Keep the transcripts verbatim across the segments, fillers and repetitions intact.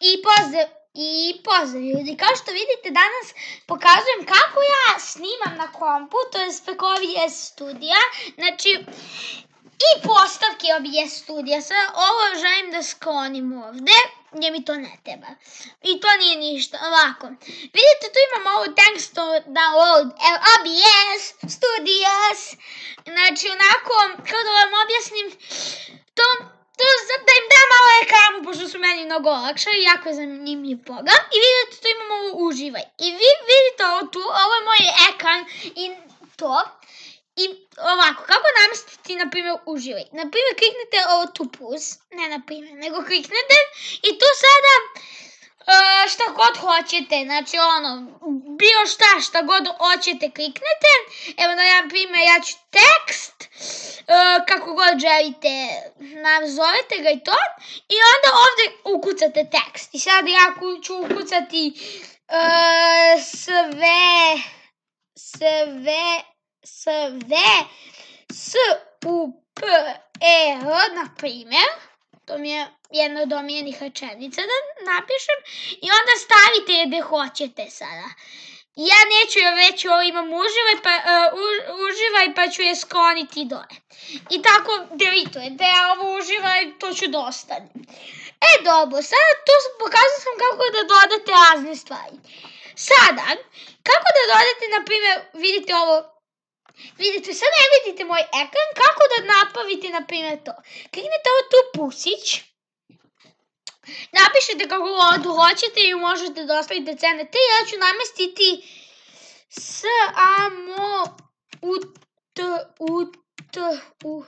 I pozdrav, i pozdrav ljudi, kao što vidite danas pokazujem kako ja snimam na kompu, to je preko O B S studija, znači i postavke O B S studija, sad ovo želim da sklonim ovde, jer mi to ne treba. I to nije ništa, ovako. Vidite, tu imam ovo thanks to download O B S Studios, znači onako, kao da vam objasnim, to... To da im dam malo ekranu, pošto su meni mnogo lakše i jako je zanimljiv program. I vidite, tu imamo ovo uživaj. I vi vidite ovo tu, ovo je moj ekran i to. I ovako, kako namestiti, na primjer, uživaj. Na primjer, kliknete ovo tu plus, ne na primjer, nego kliknete i tu sada uh, šta god hoćete, znači ono, bilo šta, šta god hoćete kliknete. Evo, na primjer, ja ću tekst, uh, kako god želite, nazovete ga i to. I onda ovde ukucate tekst. I sad ja ću ukucati uh, sve, sve, sve, s, u, p, e, r, na primjer. To mi je jedna od omiljenih rečenica da napišem. I onda stavite gde hoćete sada. Ja neću je već ovo imam uživaj pa, uh, uživaj pa ću je skloniti dole. I tako delitujete, a ovo uživaj to ću da ostavim. E dobro, sada tu pokazala sam kako da dodate razne stvari. Sada, kako da dodate, na primjer, vidite ovo, vidite, sad ne vidite moj ekran, kako da napravite, na primjer, to. Kliknete ovo tu pusić, napišete kako god hoćete i možete da ostavite C N T. Ja ću namestiti S, A, M, U, T, U, T, U,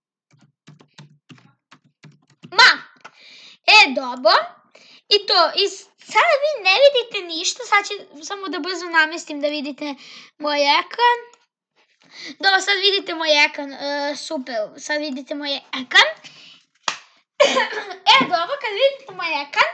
Ma. E, dobro. I to, i sada vi ne vidite ništa, sad ću samo da brzo namestim da vidite moj ekran. Dobro, sad vidite moj ekran, uh, super, sad vidite moj ekran. E, dobro, kad vidite moj ekran,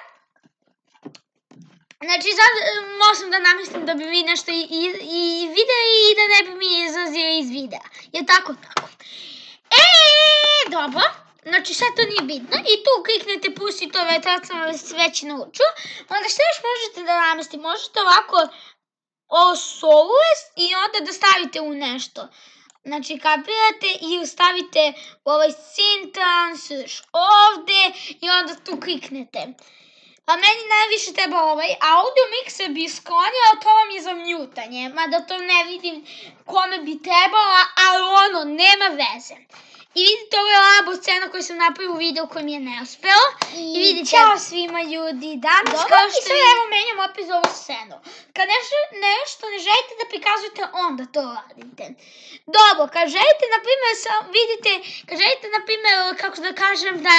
znači sad možem da namestim da bi vi nešto i, i, i videli i da ne bi mi izlazili iz videa. Je tako, tako. E, dobro, znači sad to nije bitno i tu kliknete pusti to, već sad sam vas već naučio. Onda što još možete da namestite? Možete ovako ovo solus i onda da stavite u nešto. Znači, kapirate i stavite ovaj sentence ovde i onda tu kliknete. A meni najviše treba ovaj audio mixer bi sklonio, a to vam je za mutanje. Mada to ne vidim kome bi trebalo, ali ono, nema veze. I vidite, ovo je labo scena koju sam napravila u videu koji mi je neuspelo. I vidite, Ćao svima ljudi, danas dobro, kao i što sad vi... evo menjam opet za ovu scenu. Kad nešto, nešto ne želite da prikazujete, onda to radite. Dobro, kad želite, na primjer, vidite, kad želite, na primjer, kako da kažem, da,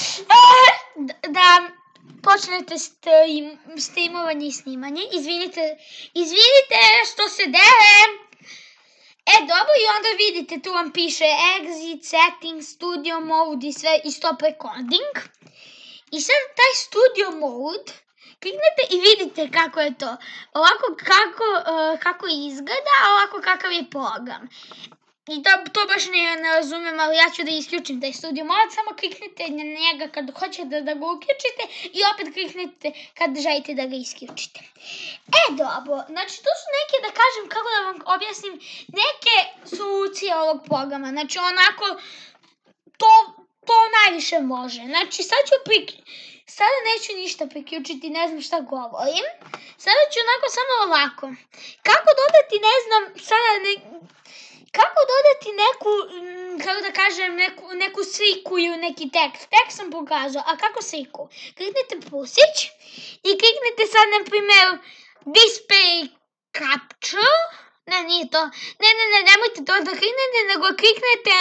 da počnete stream, streamovanje i snimanje, izvinite, izvinite što se delem. E, dobro, i onda vidite, tu vam piše Exit, Settings, Studio Mode i sve, i Stop Recording. I sad taj Studio Mode, kliknete i vidite kako je to. Ovako kako, uh, kako izgleda, a ovako kakav je program. I to, to baš ne, ne razumijem, ali ja ću da isključim taj Studio Mode, samo kliknete na njega kad hoćete da ga uključite i opet kliknete kad želite da ga isključite. E, dobro, znači to su neke, da kažem, kako da vam objasnim, neke solucije ovog programa. Znači onako, to, to najviše može. Znači sad ću priključiti, sada neću ništa priključiti, ne znam šta govorim. Sada ću onako samo ovako. Kako dodati, ne znam, sada ne... Kako dodati neku, kako da kažem, neku, neku sliku ili neki tekst? Tekst sam pokazao, a kako sliku? Kliknete plusić i kliknete sad, na primjer, display capture. Ne, nije to. Ne, ne, ne, nemojte to da kliknete, nego kliknete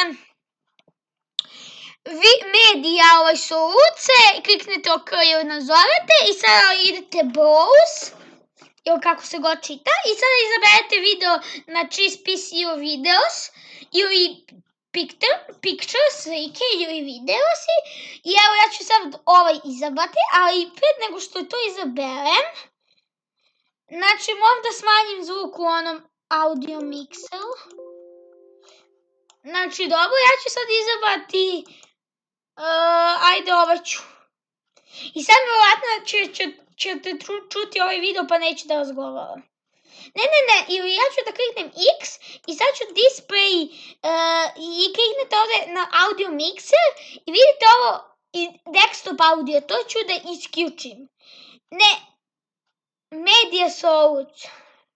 medija ovaj soluce, kliknete OK ili nazovete i sada idete browse. Ili kako se god čita, i sada izaberete video na Cheese P C U Videos ili picture, picture, slike ili videosi. I evo ja ću sad ovaj izabrati, ali pred nego što to izaberem, znači moram da smanjim zvuk u onom audio mixeru. Znači dobro, ja ću sad izabrati, uh, ajde ovaj ću. I sad vjerojatno će, će, ćete čuti ovaj video pa neću da vas govorim. Ne, ne, ne, ili ja ću da kliknem X i sad ću display uh, i kliknete ovdje na audio mixer i vidite ovo i desktop audio, to ću da isključim. Ne, media solution.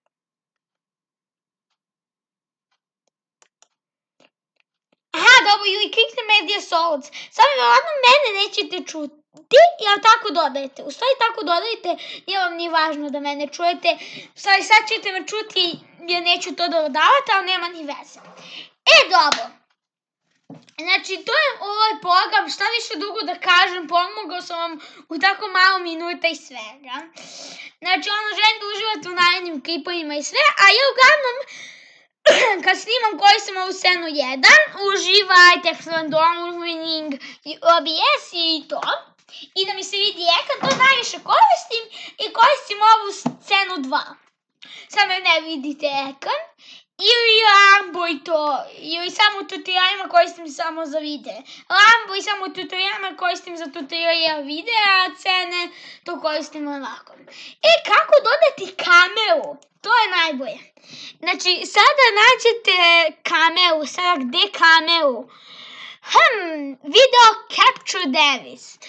Aha, dobro, ili klikne media solution. Samo vjerojatno mene nećete čuti. Ti, jel tako dodajete? U stvari tako dodajte, nije vam ni važno da mene čujete. U stvari sad ćete me čuti jer neću to dodavati, ali nema ni veze. E, dobro. Znači, to je ovaj program, šta više dugo da kažem, pomogao sam vam u tako malo minuta i svega. Znači, ono, želim da uživate u narednim klipovima i sve, a ja uglavnom, kad snimam koji sam ovu scenu jedan, uživajte, excellent downloading, O B S i to. I da mi se vidi ekran, to najviše koristim i koristim ovu scenu dva. Samo ne vidite ekran. Ili Lambo i to, ili samo tutorialima koristim samo za videe. Lambo i samo tutorialima koristim za tutorial videa, a scene to koristim ovako. E, kako dodati kameru? To je najbolje. Znači, sada nađete kameru, sada gde kameru? Hmm, video capture device.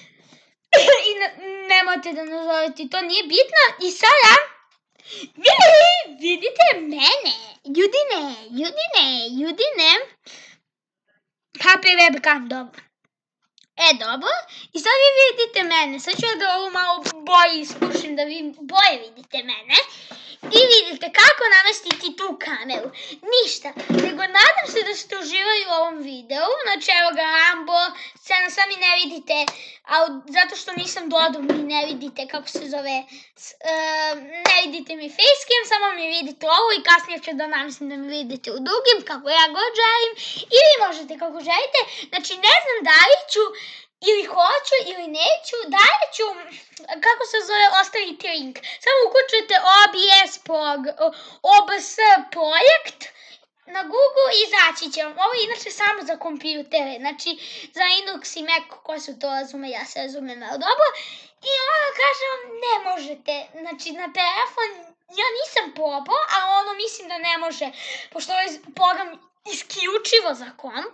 I nemojte da nazovete, to nije bitno. I sada, vi vidite mene, Judine, Judine, Judine, H P webcam, dobro. E, dobro, i sad vi vidite mene, sad ću da ovo malo bolje ispušim da vi bolje vidite mene. I vidite kako namestiti tu kameru. Ništa, nego nadam se da ste uživali u ovom videu. Znači evo ga Rambo, scena sami ne vidite, ali zato što nisam dodao mi ne vidite kako se zove, uh, ne vidite mi facecam, samo mi vidite ovo i kasnije ću da namestim da mi vidite u drugim kako ja god želim. I vi možete kako želite, znači ne znam da li ću ili hoću ili neću, dalje ću, kako se zove, ostaviti link. Samo ukućujete O B S, O B S projekt na Google i izaći će vam. Ovo je inače samo za kompjutere, znači za Linux i Mac, ko se to razume, ja se razumem malo dobro. I ono kažem, ne možete, znači na telefon, ja nisam probao, a ono mislim da ne može, pošto ovaj program isključivo za komp,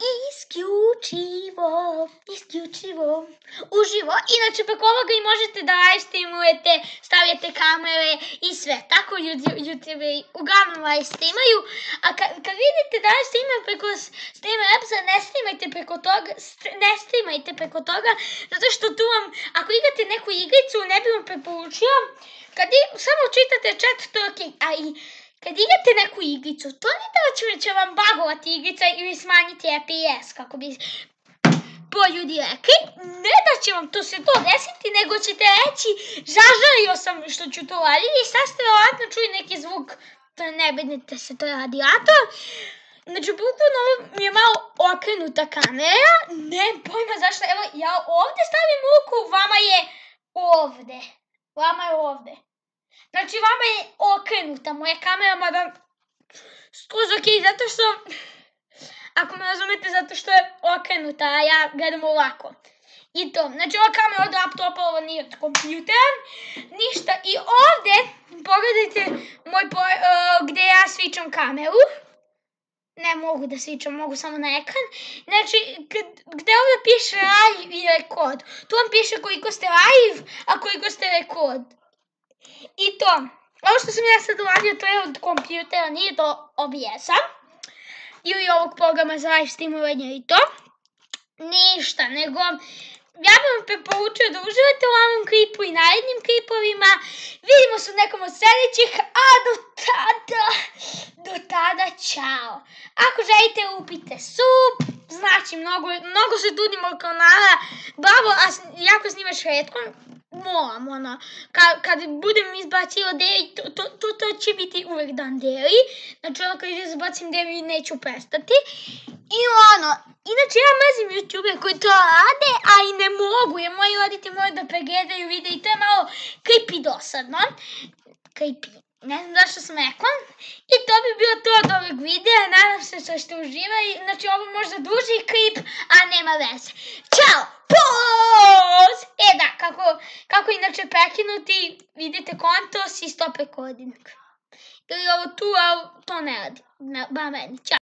isključivo, isključivo, uživo. Inače, preko ovoga i možete da live streamujete, stavljate kamere i sve. Tako YouTube uglavnom live streamaju. A kad, kad vidite da live streamaju preko streamer appsa, ne streamajte preko toga, ne streamajte preko toga, zato što tu vam, ako igrate neku igricu, ne bi vam preporučio, kad i, samo čitate chat, to je okej, a i kad igrate neku igricu, to nije da će vam bagovati igrica ili smanjiti F P S, kako bi po ljudi rekli. Ne da će vam to se to desiti, nego ćete reći, žažalio sam što ću to raditi i sad ste vjerojatno čuli neki zvuk, to ne brinite se, to je radijator. Znači, bukvalno mi je malo okrenuta kamera, ne pojma zašto, evo ja ovdje stavim ruku, vama je ovdje, vama je ovdje. Znači, vama je okrenuta moja kamera, mada skroz ok, zato što, ako me razumete, zato što je okrenuta, a ja gledam ovako. I to, znači ova kamera od laptopa, ovo nije od kompjutera, ništa. I ovdje, pogledajte moj po, uh, gdje ja svičam kameru. Ne mogu da svičam, mogu samo na ekran. Znači, gdje ovdje piše live i rekord. Tu vam piše koliko ste live, a koliko ste rekord. I to, ovo što sam ja sad uradio, to je od kompjutera, nije to O B S-a. Ili ovog programa za live streamovanje i to. Ništa, nego ja bih vam preporučio da uživate u ovom klipu i narednim klipovima. Vidimo se u nekom od sljedećih, a do tada, do tada, čao. Ako želite upite sub, znači mnogo, mnogo se trudimo kao kanala, bravo, a jako snimaš retkom, moram, ono, kad, kad budem izbacila daily, to, to, to, to će biti uvek dan daily, znači ono kad izbacim daily neću prestati. I ono, inače ja mrzim YouTube koji to rade, a i ne mogu, jer moji roditelji moraju da pregledaju video i to je malo creepy dosadno. Creepy, ne znam zašto sam rekla. I to bi bilo to od ovog videa, nadam se što ste uživali, znači ovo možda duži klip, a nema veze. Ćao, poz! E da, inače prekinuti, vidite konto, si stop recording. Ili ovo tu, ali to ne radi. Ba meni, čao.